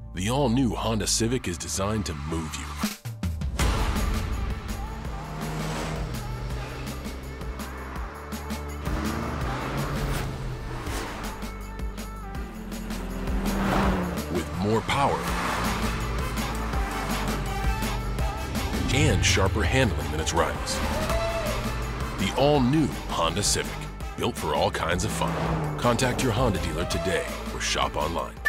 The all-new Honda Civic is designed to move you. With more power and sharper handling than its rivals. The all-new Honda Civic, built for all kinds of fun. Contact your Honda dealer today or shop online.